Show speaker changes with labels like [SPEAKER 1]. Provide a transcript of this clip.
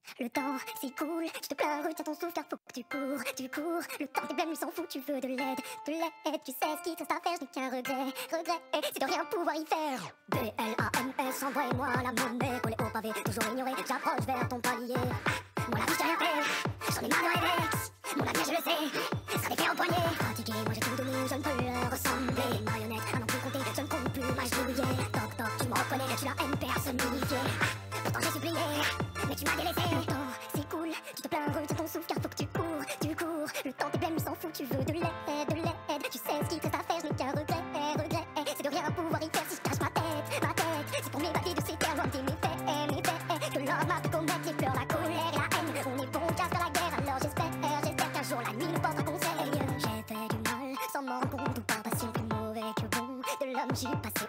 [SPEAKER 1] Le temps s'écoule, tu te plains, retiens ton souffle car faut que tu cours. Le temps tes blêmes lui s'en fout, tu veux de l'aide. Tu sais ce qui te reste à faire, je n'ai qu'un regret, c'est de rien pouvoir y faire. BLAMS, envoie-moi la monnaie, collée au pavé, toujours ignoré, j'approche vers ton palier. Moi la vie je t'ai rien fait, j'en ai marre de rêver. Mon avenir je le sais, sera des faits empoignés. Fatigué, moi j'ai tout donné, je ne peux leur ressembler. Marionnette, à n'en plus compter, je ne compte plus ma jouillée. Toc toc, tu me reconnais, tu l'as haine personnifiée. Pourtant j'ai supplié, mais tu m'as délaissé. Le temps s'écoule, tu te plains, retiens ton souffle car faut que tu cours. Le temps tes blêmes lui s'en fout, tu veux de l'aide. Tu sais ce qui te reste à faire, je n'ai qu'un regret, c'est de rien pouvoir y faire si je cache ma tête. C'est pour m'évader de ces terres loin de mes faits, que l'homme m'a fait commettre les pleurs, la colère et la haine. On est bon qu'à faire la guerre, alors j'espère qu'un jour la nuit nous portera conseil. J'ai fait du mal sans m'en rendre compte, ou par passion plus mauvais que bon. De l'homme j'y passé